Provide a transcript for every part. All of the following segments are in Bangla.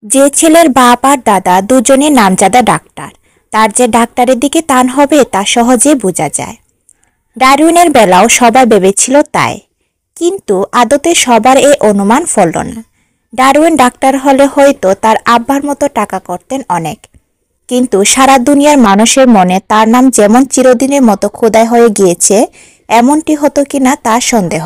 যে ছেলের বাপ আর দাদা দুজনে নামজাদা ডাক্তার, তার যে ডাক্তারের দিকে টান হবে তা সহজে বোঝা যায়। ডারউইনের বেলাও সবাই ভেবেছিল তাই, কিন্তু আদতে সবার এই অনুমান ফলল না। ডারউইন ডাক্তার হলে হয়তো তার আব্বার মতো টাকা করতেন অনেক, কিন্তু সারা দুনিয়ার মানুষের মনে তার নাম যেমন চিরদিনের মতো খোদাই হয়ে গিয়েছে, এমনটি হতো কিনা তা সন্দেহ।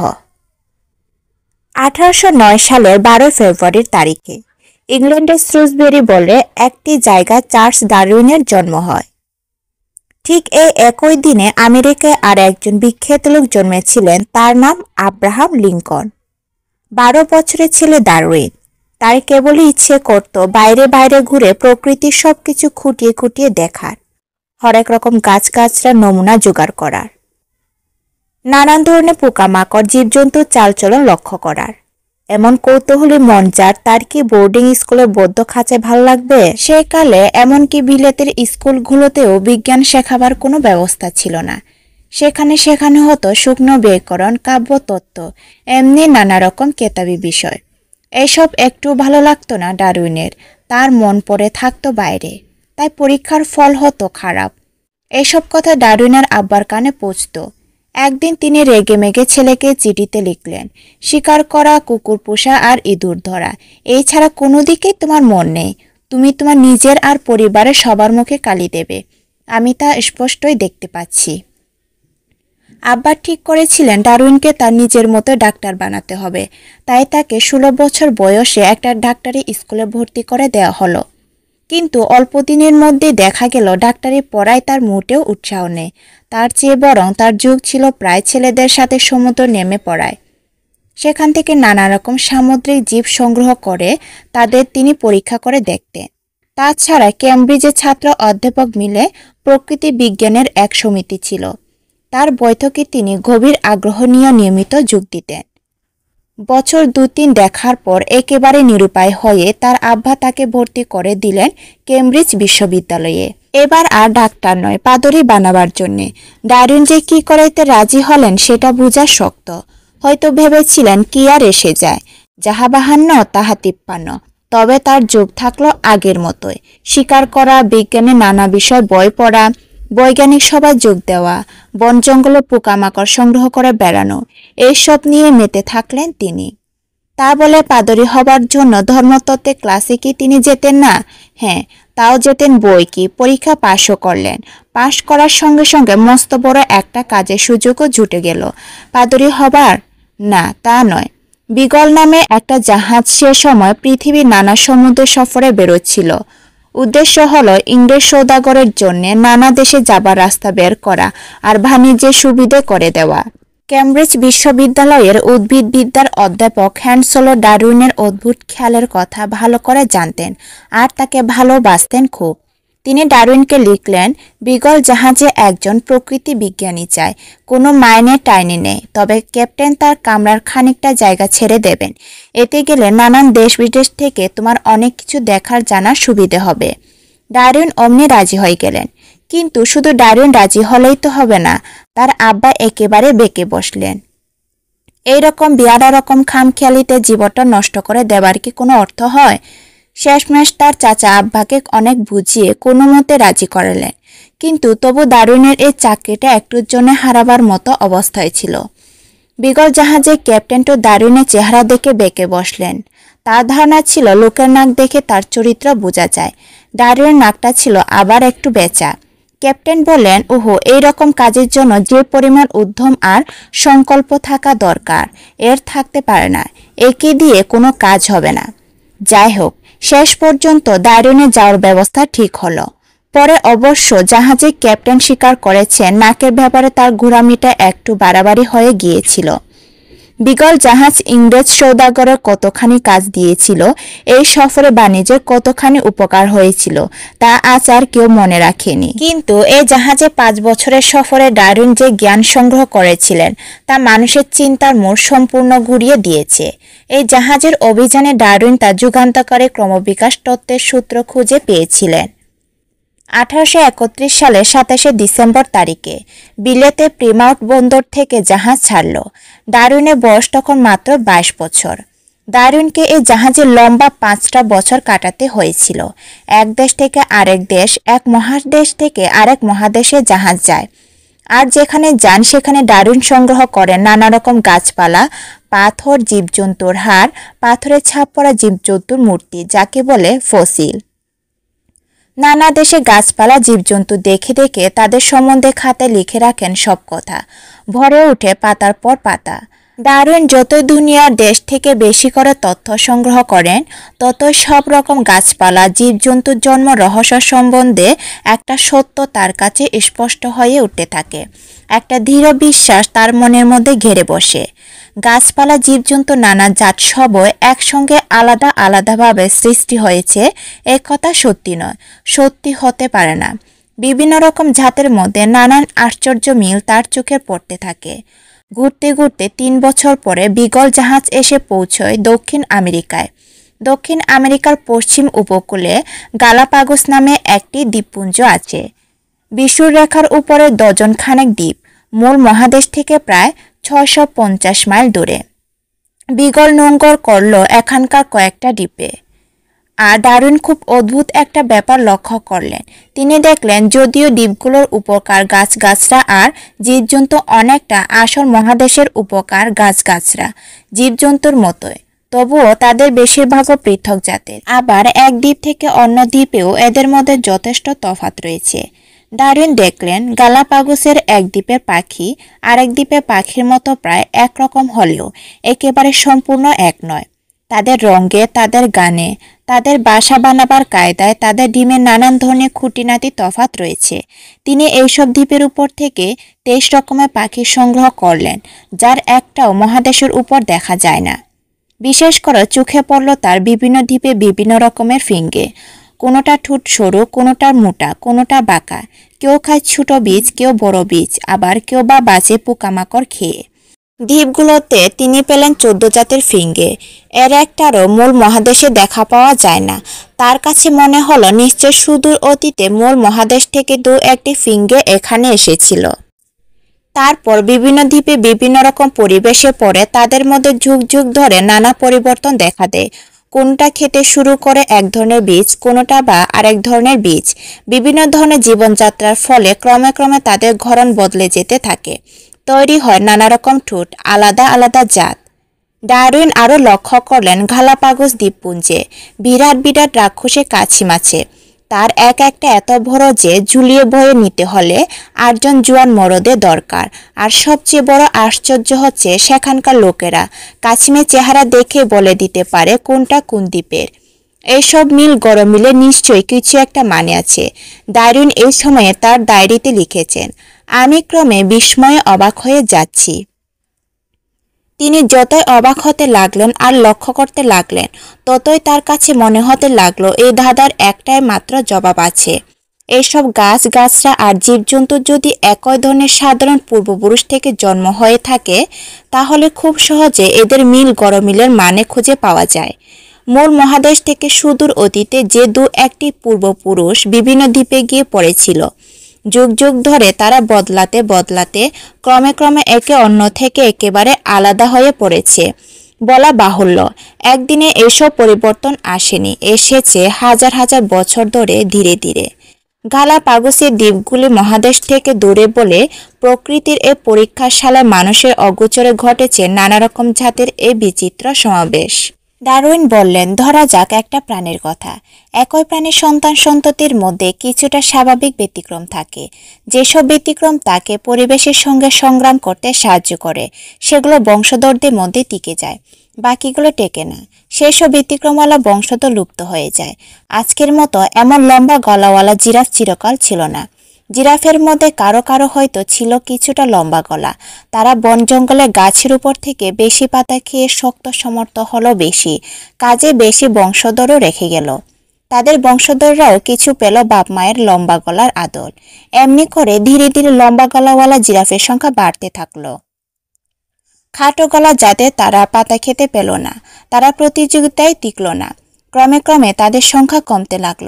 1809 সালের 12 ফেব্রুয়ারির তারিখে ইংল্যান্ডের শ্রুসবেরি বলে একটি জায়গায় চার্লস ডারউইনের জন্ম হয়। ঠিক এই একই দিনে আমেরিকায় আর একজন বিখ্যাত লোক জন্মেছিলেন, তার নাম আব্রাহাম লিঙ্কন। 12 বছরের ছেলে ডারউইন। তার কেবলই ইচ্ছে করত বাইরে বাইরে ঘুরে প্রকৃতির সবকিছু খুঁটিয়ে খুঁটিয়ে দেখার, হরেক রকম গাছগাছরা নমুনা জোগাড় করার, নানান ধরনের পোকামাকড় জীবজন্তুর চালচলন লক্ষ্য করার। এমন কৌতূহলী মন যার, তার কি বোর্ডিং স্কুলে বদ্ধ খাঁচায় ভাল লাগবে? সেকালে এমনকি বিলেতের স্কুলগুলোতেও বিজ্ঞান শেখাবার কোনো ব্যবস্থা ছিল না। সেখানে হতো শুকনো ব্যাকরণ, কাব্যতত্ত্ব, এমনি নানা রকম কেতাবি বিষয়। এইসব একটু ভালো লাগতো না ডারউইনের, তার মন পড়ে থাকতো বাইরে, তাই পরীক্ষার ফল হতো খারাপ। এইসব কথা ডারউইনের আব্বার কানে পৌঁছত। একদিন তিনি রেগেমেগে ছেলেকে চিঠিতে লিখলেন, শিকার করা, কুকুর পোষা আর ইঁদুর ধরা, এই ছাড়া কোনো দিকেই তোমার মন নেই। তুমি তোমার নিজের আর পরিবারের সবার মুখে কালি দেবে, আমি তা স্পষ্টই দেখতে পাচ্ছি। আব্বা ঠিক করেছিলেন ডারউইনকে তার নিজের মতো ডাক্তার বানাতে হবে, তাই তাকে 16 বছর বয়সে একটা ডাক্তারি স্কুলে ভর্তি করে দেওয়া হলো। কিন্তু অল্প দিনের মধ্যেই দেখা গেল ডাক্তারি পড়ায় তার মোটেও উৎসাহ নেই, তার চেয়ে বরং তার যুগ ছিল প্রায় ছেলেদের সাথে সমুদ্র নেমে পড়ায়। সেখান থেকে নানা রকম সামুদ্রিক জীব সংগ্রহ করে তাদের তিনি পরীক্ষা করে দেখতেন। তাছাড়া কেমব্রিজের ছাত্র অধ্যাপক মিলে প্রকৃতি বিজ্ঞানের এক সমিতি ছিল, তার বৈঠকে তিনি গভীর আগ্রহ নিয়ে নিয়মিত যোগ দিতেন। বছর 2-3 দেখার পর একেবারে নিরুপায় হয়ে তার আব্বা তাকে ভর্তি করে দিলেন কেমব্রিজ বিশ্ববিদ্যালয়ে। এবার আর ডাক্তার নয়, পাদরি বানাবার জন্যে। ডারউইন যে কি করাইতে রাজি হলেন সেটা বোঝা শক্ত। হয়তো ভেবেছিলেন কি আর এসে যায়, যাহা 52 তাহা 53। তবে তার যোগ থাকলো আগের মতোই, শিকার করা, বিজ্ঞানের নানা বিষয় বই পড়া, বৈজ্ঞানিক সভায় যোগ দেওয়া, বন জঙ্গলে পোকামাকড় সংগ্রহ করে বেড়ানো, এইসব নিয়ে মেতে থাকলেন তিনি। তা বলে পাদরি হবার জন্য ধর্মতত্ত্বে ক্লাসে কি তিনি যেতেন না? হ্যাঁ, তাও যেতেন বই কি, পরীক্ষা পাশও করলেন। পাশ করার সঙ্গে সঙ্গে মস্ত বড় একটা কাজের সুযোগও জুটে গেল। পাদরি হবার? না, তা নয়। বিগল নামে একটা জাহাজ সে সময় পৃথিবীর নানা সমুদ্র সফরে বেরোচ্ছিল। উদ্দেশ্য হলো ইংরেজ সৌদাগরের জন্য নানা দেশে যাবার রাস্তা বের করা আর বাণিজ্যের সুবিধে করে দেওয়া। কেমব্রিজ বিশ্ববিদ্যালয়ের উদ্ভিদবিদ্যার অধ্যাপক হ্যান্সলো ডারউইনের অদ্ভুত খেয়ালের কথা ভালো করে জানতেন আর তাকে ভালোবাসতেন খুব। তিনি ডারউইনকে লিখলেন, বিগল জাহাজে একজন প্রকৃতি বিজ্ঞানী চায়, কোনো মাইনে টাইনে নেই, তবে ক্যাপ্টেন তার কামরার খানিকটা জায়গা ছেড়ে দেবেন। এতে গেলে নানান দেশ বিদেশ থেকে তোমার অনেক কিছু দেখার জানার সুবিধে হবে। ডারউইন অমনি রাজি হয়ে গেলেন। কিন্তু শুধু ডারউইন রাজি হলেই তো হবে না, তার আব্বা একেবারে বেঁকে বসলেন। এইরকম বিয়ারা রকম খামখেয়ালিতে জীবনটা নষ্ট করে দেবার কি কোনো অর্থ হয়? শেষমেশ তার চাচা আব্বাকে অনেক বুঝিয়ে কোনো মতে রাজি করালেন, কিন্তু তবু ডারউইনের এই চাকরিটা একটুর জন্য হারাবার মতো অবস্থায় ছিল। বিগল জাহাজে ক্যাপ্টেন তো ডারউইনের চেহারা দেখে বেঁকে বসলেন। তার ধারণা ছিল লোকের নাক দেখে তার চরিত্র বোঝা যায়। ডারউইনের নাকটা ছিল আবার একটু বেঁচা। ক্যাপ্টেন বললেন, ওহো, এইরকম কাজের জন্য যে পরিমাণ উদ্যম আর সংকল্প থাকা দরকার এর থাকতে পারে না, একে দিয়ে কোনো কাজ হবে না। যাই হোক, শেষ পর্যন্ত ডারউইনে যাওয়ার ব্যবস্থা ঠিক হলো। পরে অবশ্য জাহাজে ক্যাপ্টেন স্বীকার করেছেন নাকের ব্যাপারে তার ঘোরামিটা একটু বাড়াবাড়ি হয়ে গিয়েছিল। বিগল জাহাজ ইংরেজ সৌদাগরের কতখানি কাজ দিয়েছিল, এই সফরে বাণিজ্যের কতখানি উপকার হয়েছিল, তা আজ আর কেউ মনে রাখেনি। কিন্তু এই জাহাজে 5 বছরের সফরে ডারউইন যে জ্ঞান সংগ্রহ করেছিলেন তা মানুষের চিন্তার মোড় সম্পূর্ণ ঘুরিয়ে দিয়েছে। এই জাহাজের অভিযানে ডারউইন তার যুগান্তকারী ক্রমবিকাশ তত্ত্বের সূত্র খুঁজে পেয়েছিলেন। 1831 সালের 27শে ডিসেম্বর তারিখে বিলেতে প্লিমাউথ বন্দর থেকে জাহাজ ছাড়ল। ডারউইনের বয়স তখন মাত্র 22 বছর। ডারউইনকে এই জাহাজে লম্বা 5টা বছর কাটাতে হয়েছিল। এক দেশ থেকে আরেক দেশ, এক মহাদেশ থেকে আরেক মহাদেশে জাহাজ যায়। আর যেখানে যান সেখানে ডারউইন সংগ্রহ করেন নানা রকম গাছপালা, পাথর, জীবজন্তুর হাড়, পাথরের ছাপ পড়া জীবজন্তুর মূর্তি, যাকে বলে ফসিল। নানা দেশে গাছপালা, জীবজন্তু দেখে দেখে তাদের সম্বন্ধে খাতায় লিখে রাখেন সব কথা। ভরে ওঠে পাতার পর পাতা। ডারউইন যতই দুনিয়ার দেশ থেকে বেশি করে তথ্য সংগ্রহ করেন, ততই সব রকম গাছপালা, জীবজন্তুর জন্ম রহস্য সম্বন্ধে একটা সত্য তার কাছে স্পষ্ট হয়ে উঠতে থাকে। একটা দৃঢ় বিশ্বাস তার মনের মধ্যে ঘেরে বসে। গাছপালা, জীবজন্তু, নানা জাত সবই একসঙ্গে আলাদা আলাদাভাবে সৃষ্টি হয়েছে, এ কথা সত্যি নয়, সত্যি হতে পারে না। বিভিন্ন রকম জাতের মধ্যে নানান আশ্চর্য মিল তার চোখে পড়তে থাকে। ঘুরতে ঘুরতে 3 বছর পরে বিগল জাহাজ এসে পৌঁছয় দক্ষিণ আমেরিকায়। দক্ষিণ আমেরিকার পশ্চিম উপকূলে গালাপাগোস নামে একটি দ্বীপপুঞ্জ আছে। বিষুবরেখার উপরে ডজনখানেক দ্বীপ, মূল মহাদেশ থেকে প্রায় 650 মাইল দূরে। বিগল নোঙ্গর করল এখানকার কয়েকটা দ্বীপে। আর ডারউইন খুব অদ্ভুত একটা ব্যাপার লক্ষ্য করলেন। তিনি দেখলেন যদিও দ্বীপগুলোর উপকার গাছগাছরা আর জীবজন্তু অনেকটা আসল মহাদেশের উপকার গাছগাছরা জীবজন্তুর মতোই, তবুও তাদের বেশিরভাগও পৃথক জাতের। আবার এক দ্বীপ থেকে অন্য দ্বীপেও এদের মধ্যে যথেষ্ট তফাৎ রয়েছে। ডারউইন দেখলেন গালাপাগোসের এক দ্বীপের পাখি আরেক দ্বীপের পাখির মতো প্রায় একরকম হলেও একেবারে সম্পূর্ণ এক নয়। তাদের রঙে, তাদের গানে, তাদের বাসা বানাবার কায়দায়, তাদের ডিমের নানান ধরনের খুঁটিনাটি তফাৎ রয়েছে। তিনি এইসব দ্বীপের উপর থেকে 23 রকমের পাখি সংগ্রহ করলেন, যার একটাও মহাদেশের উপর দেখা যায় না। বিশেষ করে চোখে পড়ল তার বিভিন্ন দ্বীপে বিভিন্ন রকমের ফিঙ্গে। কোনোটা ঠোঁট সরু, কোনোটা মোটা, কোনোটা বাঁকা। কেউ খায় ছোট বীজ, কেউ বড় বীজ, আবার কেউ বা বাঁচে পোকামাকড় খেয়ে। দ্বীপগুলোতে তিনি পেলেন 14 জাতের ফিঙ্গে। এর একটারও মূল মহাদেশে দেখা পাওয়া যায় না। তার কাছে মনে হলো নিশ্চয় সুদূর অতীতে মূল মহাদেশ থেকে 2-1টি ফিঙ্গে এখানে এসেছিল। তারপর বিভিন্ন দ্বীপে বিভিন্ন রকম পরিবেশে পড়ে তাদের মধ্যে যুগ যুগ ধরে নানা পরিবর্তন দেখা দেয়। কোনটা খেতে শুরু করে এক ধরনের বীজ, কোনোটা বা আরেক ধরনের বীজ। বিভিন্ন ধরনের জীবনযাত্রার ফলে ক্রমে ক্রমে তাদের গড়ন বদলে যেতে থাকে। তৈরি হয় নানা রকম ঠোঁট, আলাদা আলাদা জাত। ডারউইন আরও লক্ষ্য করলেন গালাপাগোস দ্বীপপুঞ্জে বিরাট বিরাট রাক্ষসে কাছিম আছে। তার এক একটা এত বড় যে ঝুলিয়ে বয়ে নিতে হলে 8 জন জোয়ান মরদের দরকার। আর সবচেয়ে বড় আশ্চর্য হচ্ছে সেখানকার লোকেরা কাছিমের চেহারা দেখে বলে দিতে পারে কোনটা কোন দ্বীপের। এইসব মিল গরমিলে নিশ্চয়ই কিছু একটা মানে আছে। ডারউইন এই সময়ে তার ডায়েরিতে লিখেছেন, আমি ক্রমে বিস্ময়ে অবাক হয়ে যাচ্ছি। তিনি যতই অবাক হতে লাগলেন আর লক্ষ্য করতে লাগলেন, ততই তার কাছে মনে হতে লাগলো এই ধাঁধার একটাই মাত্র জবাব আছে। এইসব গাছগাছরা আর জীবজন্তুর যদি একই ধরনের সাধারণ পূর্বপুরুষ থেকে জন্ম হয়ে থাকে, তাহলে খুব সহজে এদের মিল গরমিলের মানে খুঁজে পাওয়া যায়। মূল মহাদেশ থেকে সুদূর অতীতে যে 2-1টি পূর্বপুরুষ বিভিন্ন দ্বীপে গিয়ে পড়েছিল, যুগ যুগ ধরে তারা বদলাতে বদলাতে ক্রমে ক্রমে একে অন্য থেকে একেবারে আলাদা হয়ে পড়েছে বলা বাহুল্য। একদিনে এসব পরিবর্তন আসেনি, এসেছে হাজার হাজার বছর ধরে ধীরে ধীরে। গালাপাগোসের দ্বীপগুলি মহাদেশ থেকে দূরে বলে প্রকৃতির এ পরীক্ষাশালায় মানুষের অগোচরে ঘটেছে নানা রকম জাতের এ বিচিত্র সমাবেশ। ডারউইন বললেন, ধরা যাক একটা প্রাণীর কথা। একই প্রাণীর সন্তান সন্ততির মধ্যে কিছুটা স্বাভাবিক ব্যতিক্রম থাকে। যেসব ব্যতিক্রম তাকে পরিবেশের সঙ্গে সংগ্রাম করতে সাহায্য করে, সেগুলো বংশধরদের মধ্যে টিকে যায়, বাকিগুলো টেকে না। সেসব ব্যতিক্রমওয়ালা বংশধর লুপ্ত হয়ে যায়। আজকের মতো এমন লম্বা গলাওয়ালা জিরাফ চিরকাল ছিল না। জিরাফের মধ্যে কারো কারো হয়তো ছিল কিছুটা লম্বা গলা। তারা বন জঙ্গলে গাছের উপর থেকে বেশি পাতা খেয়ে শক্ত সমর্থ হলো বেশি, কাজে বেশি বংশধরও রেখে গেল। তাদের বংশধররাও কিছু পেল বাপ মায়ের লম্বা গলার আদর। এমনি করে ধীরে ধীরে লম্বা গলাওয়ালা জিরাফের সংখ্যা বাড়তে থাকলো। খাটো গলা যাদের তারা পাতা খেতে পেল না, তারা প্রতিযোগিতায় টিকল না। ক্রমে ক্রমে তাদের সংখ্যা কমতে লাগলো।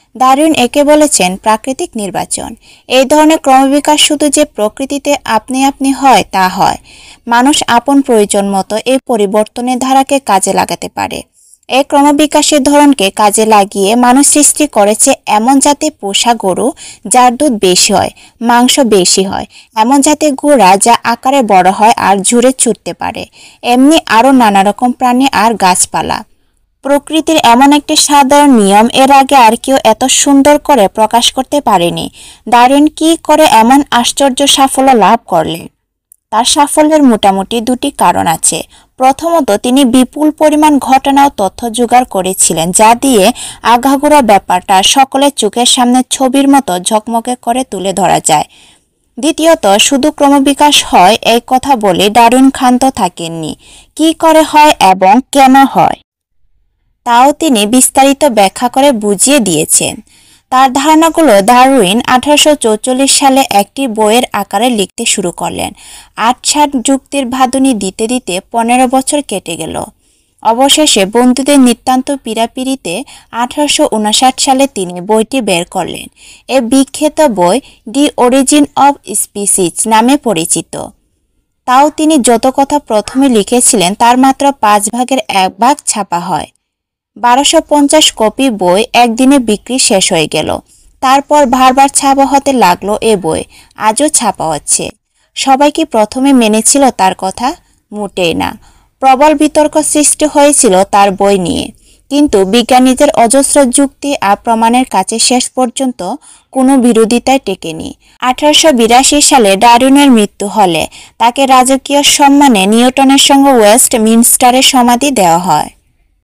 ডারউইন একে বলেছেন প্রাকৃতিক নির্বাচন। এই ধরনের ক্রমবিকাশ শুধু যে প্রকৃতিতে আপনি আপনি হয় তা হয়, মানুষ আপন প্রয়োজন মতো এই পরিবর্তনের ধারাকে কাজে লাগাতে পারে। এই ক্রমবিকাশের ধরনকে কাজে লাগিয়ে মানুষ সৃষ্টি করেছে এমন জাতের পোষা গরু যার দুধ বেশি হয়, মাংস বেশি হয়, এমন জাতের ঘোড়া যা আকারে বড় হয় আর ঝুরে ছুটতে পারে, এমনি আরও নানা রকম প্রাণী আর গাছপালা। প্রকৃতির এমন একটি সাধারণ নিয়ম এর আগে আর কেউ এত সুন্দর করে প্রকাশ করতে পারেনি। ডারউইন কি করে এমন আশ্চর্য সাফল্য লাভ করলেন? তার সাফল্যের মোটামুটি দুটি কারণ আছে। প্রথমত, তিনি বিপুল পরিমাণ ঘটনা ও তথ্য জোগাড় করেছিলেন, যা দিয়ে আগাগোড়া ব্যাপারটা সকলের চোখের সামনে ছবির মতো ঝকমকে করে তুলে ধরা যায়। দ্বিতীয়ত, শুধু ক্রমবিকাশ হয় এই কথা বলে ডারউইন ক্ষান্ত থাকেননি। কি করে হয় এবং কেন হয় তাও তিনি বিস্তারিত ব্যাখ্যা করে বুঝিয়ে দিয়েছেন। তার ধারণাগুলো ডারউইন 1844 সালে একটি বইয়ের আকারে লিখতে শুরু করলেন। 60 যুক্তির ভাদুনি দিতে দিতে 15 বছর কেটে গেল। অবশেষে বন্ধুদের নিতান্ত পীড়াপিড়িতে 1859 সালে তিনি বইটি বের করলেন। এই বিখ্যাত বই দি অরিজিন অব স্পিসিস নামে পরিচিত। তাও তিনি যত কথা প্রথমে লিখেছিলেন তার মাত্র 5 ভাগের 1 ভাগ ছাপা হয়। 1250 কপি বই একদিনে বিক্রি শেষ হয়ে গেল। তারপর বারবার ছাপা হতে লাগলো এ বই, আজও ছাপা হচ্ছে। সবাই কি প্রথমে মেনেছিল তার কথা? মোটেই না। প্রবল বিতর্ক সৃষ্টি হয়েছিল তার বই নিয়ে, কিন্তু বিজ্ঞানীদের অজস্র যুক্তি আর প্রমাণের কাছে শেষ পর্যন্ত কোনো বিরোধিতায় টেকেনি। 1882 সালে ডারউইনের মৃত্যু হলে তাকে রাজকীয় সম্মানে নিউটনের সঙ্গে ওয়েস্ট মিনস্টারে সমাধি দেওয়া হয়।